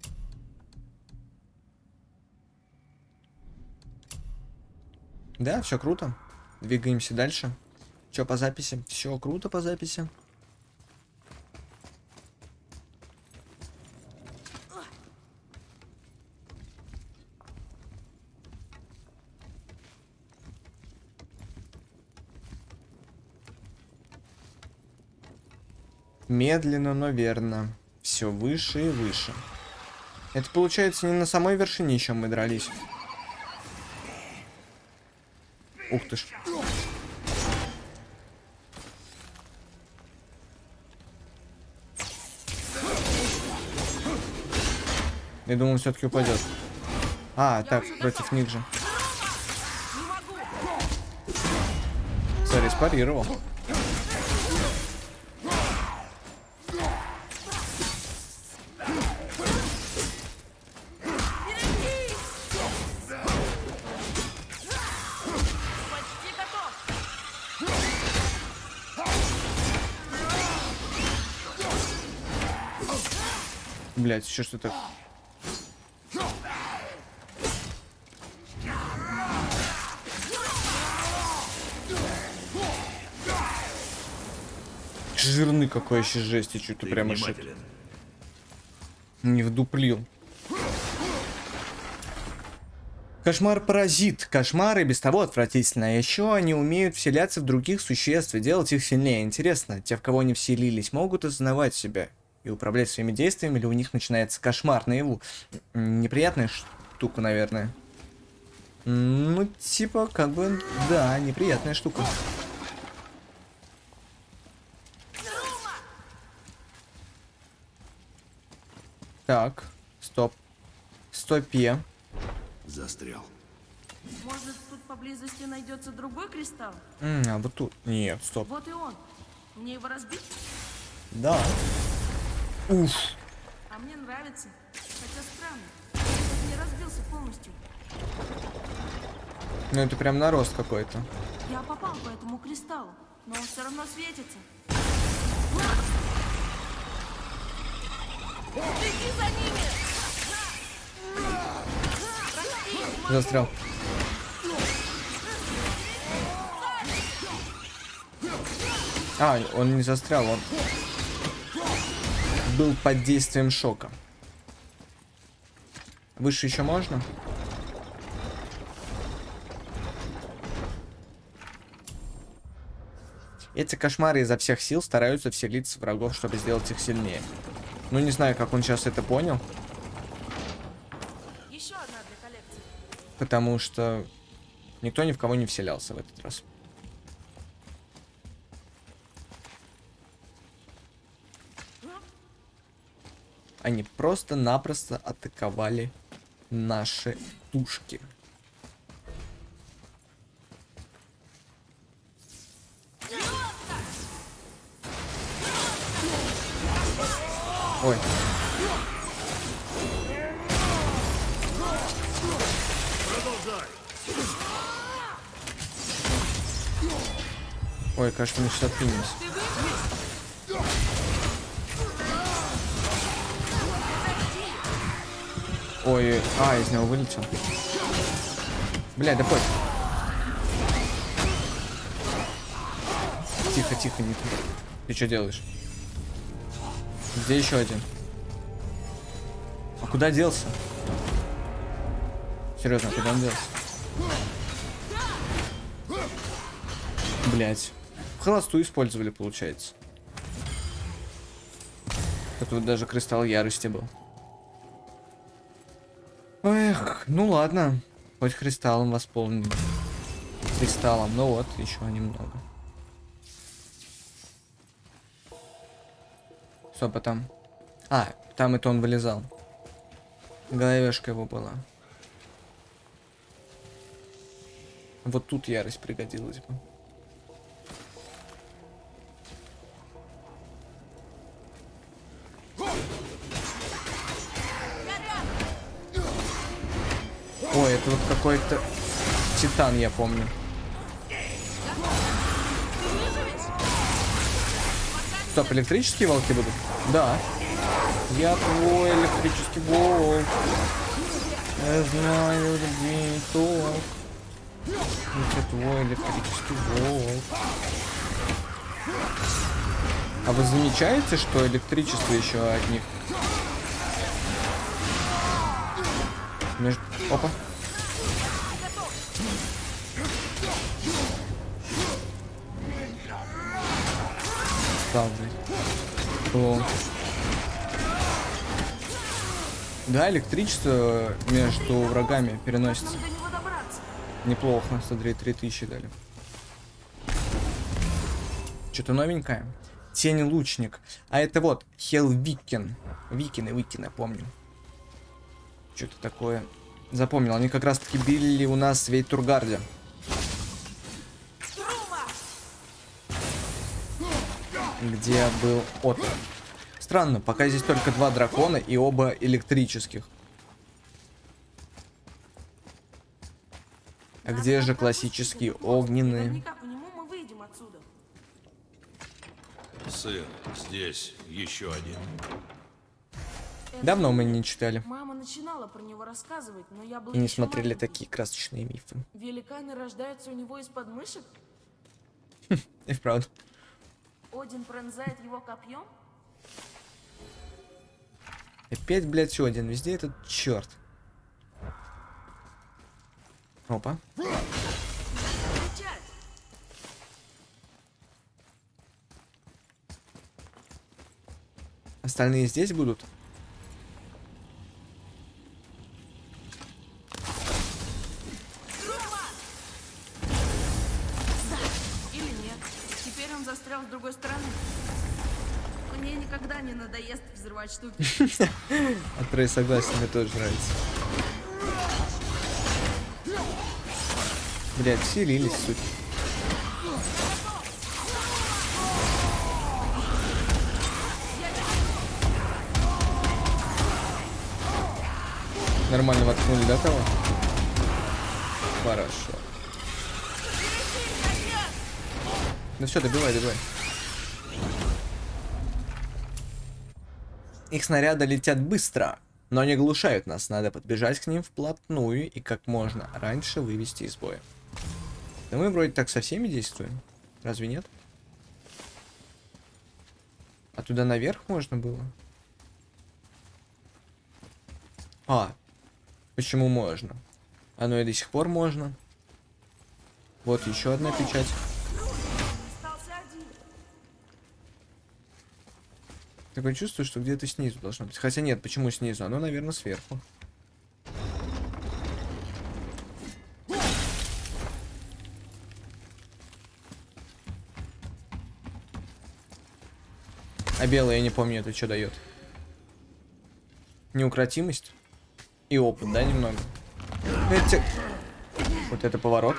Speaker 1: Да, все круто. Двигаемся дальше. Что по записи? Все круто по записи. Медленно, но верно. Все выше и выше. Это получается не на самой вершине еще мы дрались. Ух ты ж. Я думал, все-таки упадет. А, так, против них же. Смотри, спарировал. Блять, еще что-то. Жирный какой еще жесть, и что-то прямо шит. Не вдуплил. Кошмар-паразит. Кошмары без того отвратительно. А еще они умеют вселяться в других существ и делать их сильнее. Интересно, те, в кого они вселились, могут осознавать себя и управлять своими действиями, или у них начинается кошмар наяву? Неприятная штука, наверное. Ну, типа, как бы, да, неприятная штука. Так, стоп. Стопе.
Speaker 2: Застрял.
Speaker 3: Может, тут поблизости найдется другой кристалл?
Speaker 1: М, а вот тут. Нет, стоп.
Speaker 3: Вот и он. Мне его разбить?
Speaker 1: Да. Уф.
Speaker 3: А мне нравится. Хотя странно. Он не разбился полностью.
Speaker 1: Ну это прям нарост какой-то.
Speaker 3: Я попал по этому кристаллу, но он все равно светится. Беги за ними!
Speaker 1: Застрял. А, он не застрял, он был под действием шока. Выше еще можно? Эти кошмары изо всех сил стараются вселиться в врагов, чтобы сделать их сильнее. Ну, не знаю, как он сейчас это понял.
Speaker 3: Еще одна для коллекции.
Speaker 1: Потому что никто ни в кого не вселялся в этот раз. Они просто-напросто атаковали наши тушки. Ой. Ой, кажется, мы сейчас откинемся. Ой, а, из него вылетел. Бля, да пофиг. Тихо, тихо, не ты. Ты что делаешь? Где еще один? А куда делся? Серьезно, куда он делся? Блять. В холостую использовали, получается. Тут вот даже кристалл ярости был. Эх, ну ладно. Хоть кристаллом восполнили. Кристаллом, ну вот, еще немного. Что там? А, там это он вылезал. Головешка его была. Вот тут ярость пригодилась бы. Ой, это вот какой-то титан, я помню. Стоп, электрические волки будут? Да. Я твой электрический волк. Я знаю, где толк. Я твой электрический волк. А вы замечаете, что электричество еще от них? Между... Опа. Ставлю. О. Да, электричество между врагами переносится. Неплохо, смотри, три тысячи дали. Что-то новенькое. Тень лучник. А это вот Хелвикен. Викины, Викины, помню. Что-то такое. Запомнил. Они как раз таки били у нас в Вейтургарде. Где был Отто. Странно, пока здесь только два дракона и оба электрических. А где же классические огненные?
Speaker 3: Наверняка по нему мы выйдем отсюда.
Speaker 2: Сын, здесь еще один.
Speaker 1: Давно мы не читали.
Speaker 3: Мама начинала про него рассказывать, но я был
Speaker 1: И не
Speaker 3: еще
Speaker 1: смотрели
Speaker 3: маленький.
Speaker 1: такие красочные мифы.
Speaker 3: Великаны рождаются у него из подмышек?
Speaker 1: И вправду.
Speaker 3: Один пронзает его копьем?
Speaker 1: Опять, блядь, один. Везде этот черт. Опа.
Speaker 3: Кричать!
Speaker 1: Остальные здесь будут?
Speaker 3: Или нет? Теперь он застрял с другой стороны. Мне никогда не надоест взрывать штуки.
Speaker 1: А Трей согласен, мне тоже нравится. Блядь, вселились, суки. Нормально воткнули, да, того? Хорошо. Ну все, добивай, добивай. Их снаряды летят быстро, но не глушают нас. Надо подбежать к ним вплотную и как можно раньше вывести из боя. Да мы вроде так со всеми действуем. Разве нет? А туда наверх можно было? А, почему можно? Оно и до сих пор можно. Вот еще одна печать.
Speaker 3: Остался один.
Speaker 1: Такое чувство, что где-то снизу должно быть. Хотя нет, почему снизу? Оно, наверное, сверху. А белое, я не помню, это что дает. Неукротимость и опыт, да, немного. Эти... Вот это поворот.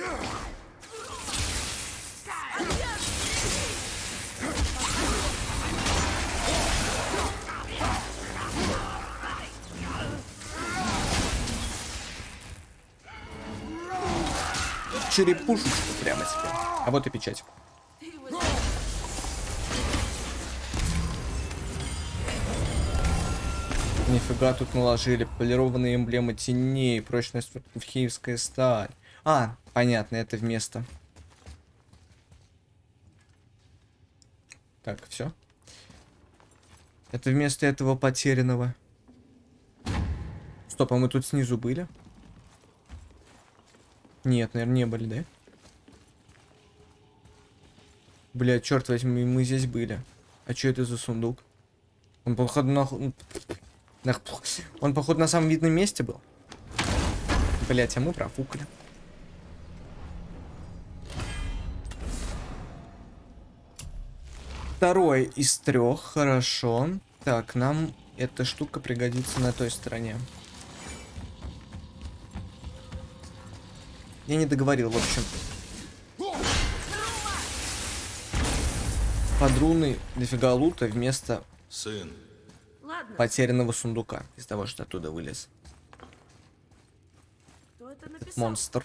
Speaker 1: Черепушечку прямо себе. А вот и печать. Нифига тут наложили. Полированные эмблемы теней. Прочность варфхеймская сталь. А, понятно, это вместо. Так, все. Это вместо этого потерянного. Стоп, а мы тут снизу были? Нет, наверное, не были, да? Бля, черт возьми, мы здесь были. А что это за сундук? Он, походу, на... Он, походу, на самом видном месте был. Блять, а мы профукали. Второй из трех, хорошо. Так, нам эта штука пригодится на той стороне. Я не договорил, в общем. Под руной дофига лута вместо
Speaker 2: Сын,
Speaker 3: Ладно,
Speaker 1: потерянного сундука. Из того, что оттуда вылез.
Speaker 3: кто это написал?
Speaker 1: Монстр.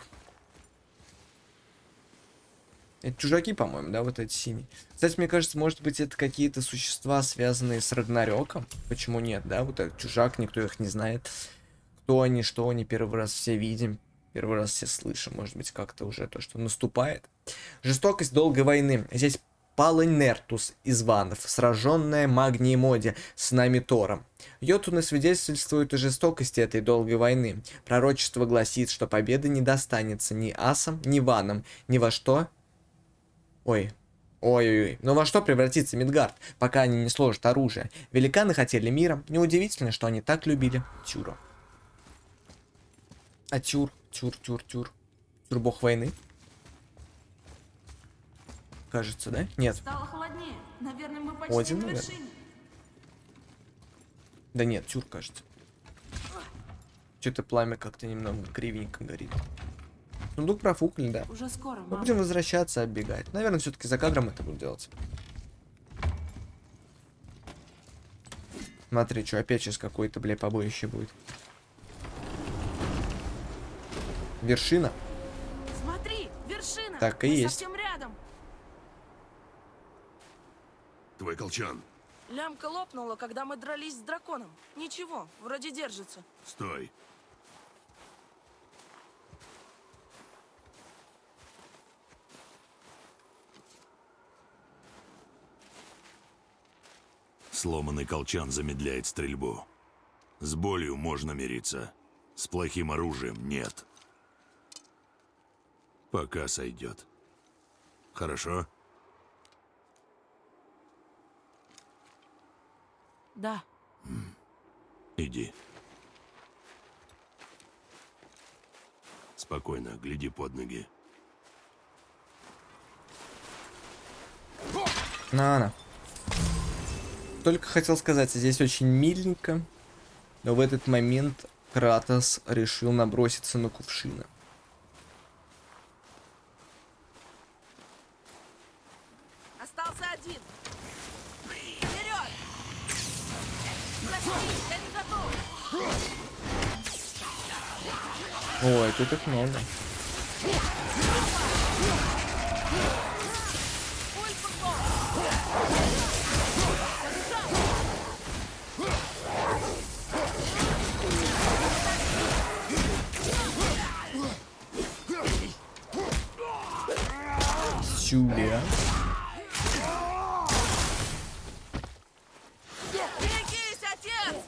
Speaker 1: Это чужаки, по-моему, да, вот эти синие. Кстати, мне кажется, может быть, это какие-то существа, связанные с Рагнарёком. Почему нет, да? Вот этот чужак, никто их не знает. Кто они, что они, первый раз все видим. Первый раз все слышим. Может быть, как-то уже то, что наступает. Жестокость долгой войны. Здесь Палынертус из ванов, сраженная магнией моде с нами Тором. Йотуны свидетельствуют о жестокости этой долгой войны. Пророчество гласит, что победа не достанется ни асам, ни ванам, ни во что... Ой, ой-ой-ой. Но во что превратится Мидгард, пока они не сложат оружие? Великаны хотели мира. Неудивительно, что они так любили Тюра. А Тюр, Тюр, Тюр, Тюр. Тюр бог войны. Кажется, да? Нет.
Speaker 3: Стало холоднее. Наверное, мы почти
Speaker 1: Один,
Speaker 3: на
Speaker 1: наверное.
Speaker 3: вершине.
Speaker 1: Да нет, Тюр, кажется. Что-то пламя как-то немного кривенько горит. Сундук профукли, да.
Speaker 3: Уже скоро,
Speaker 1: Мы
Speaker 3: мама.
Speaker 1: будем возвращаться, оббегать. Наверное, все-таки за кадром это буду делать. Смотри, что опять сейчас какое-то, бля, побоище будет. Вершина.
Speaker 3: Смотри, вершина.
Speaker 1: Так и
Speaker 3: Мы
Speaker 1: есть.
Speaker 3: совсем рядом.
Speaker 2: твой колчан.
Speaker 3: Лямка лопнула, когда мы дрались с драконом. Ничего, вроде держится.
Speaker 2: Стой. Сломанный колчан замедляет стрельбу. С болью можно мириться. С плохим оружием нет. Пока сойдет. Хорошо?
Speaker 3: Да.
Speaker 2: Иди. Спокойно, гляди под ноги.
Speaker 1: На-на. Только хотел сказать, здесь очень миленько, но в этот момент Кратос решил наброситься на кувшина.
Speaker 3: Остался один. Вперед! Зашли, я не готов.
Speaker 1: Ой, тут их много. Сюда.
Speaker 3: Берегись, отец!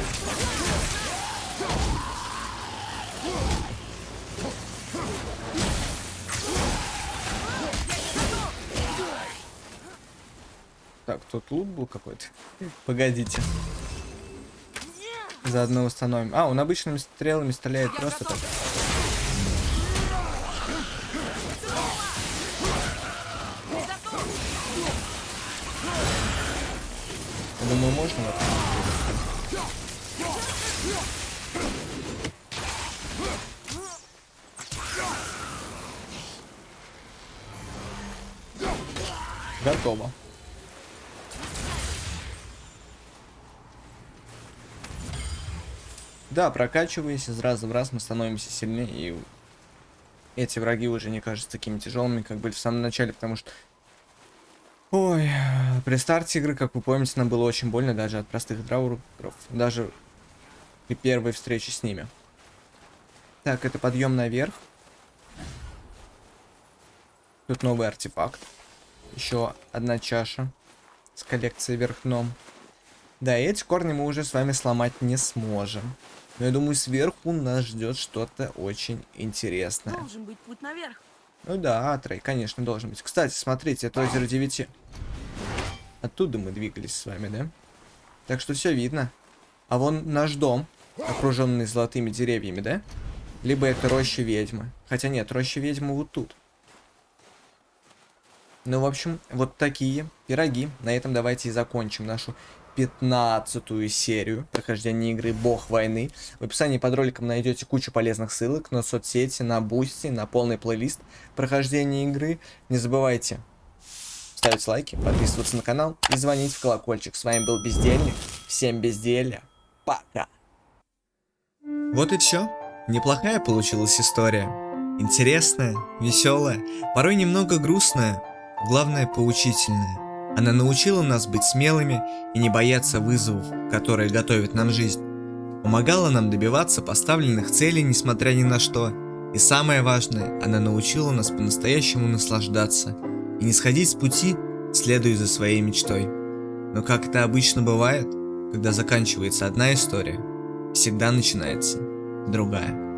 Speaker 1: Так, тут лут был какой-то. Погодите. Заодно установим. А, он обычными стрелами стреляет просто так. Думаю, можно вот так. Готово. Да, прокачиваясь, из раза в раз мы становимся сильнее, и эти враги уже не кажутся такими тяжелыми, как были в самом начале, потому что... Ой, при старте игры, как вы помните, нам было очень больно даже от простых драуров, даже при первой встрече с ними. Так, это подъем наверх. Тут новый артефакт. Еще одна чаша с коллекцией вверх дном. Да, и эти корни мы уже с вами сломать не сможем. Но я думаю, сверху нас ждет что-то очень интересное.
Speaker 3: Должен быть путь наверх.
Speaker 1: Ну да, Атрей, конечно, должен быть. Кстати, смотрите, это озеро Девяти. Оттуда мы двигались с вами, да? Так что все видно. А вон наш дом, окруженный золотыми деревьями, да? Либо это роща ведьмы. Хотя нет, роща ведьмы вот тут. Ну, в общем, вот такие пироги. На этом давайте и закончим нашу пятнадцатую серию прохождения игры Бог войны. В описании под роликом найдете кучу полезных ссылок на соцсети, на Бусти, на полный плейлист прохождения игры. Не забывайте ставить лайки, подписываться на канал и звонить в колокольчик. С вами был Бездельник. Всем безделья. Пока. Вот и все. Неплохая получилась история. Интересная, веселая, порой немного грустная, главное поучительная. Она научила нас быть смелыми и не бояться вызовов, которые готовит нам жизнь. Помогала нам добиваться поставленных целей, несмотря ни на что. И самое важное, она научила нас по-настоящему наслаждаться и не сходить с пути, следуя за своей мечтой. Но как это обычно бывает, когда заканчивается одна история, всегда начинается другая.